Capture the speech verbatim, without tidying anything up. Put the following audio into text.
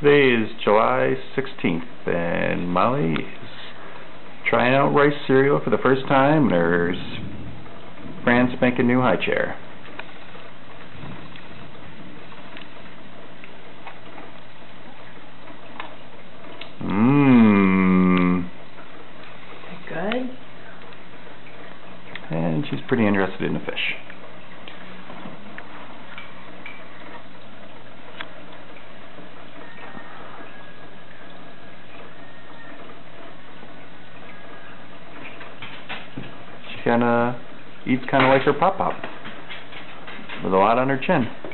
Today is July sixteenth, and Molly is trying out rice cereal for the first time in her brand spanking new high chair. Mmm. Good. And she's pretty interested in the fish. She kinda eats kinda like her pop-pop, with a lot on her chin.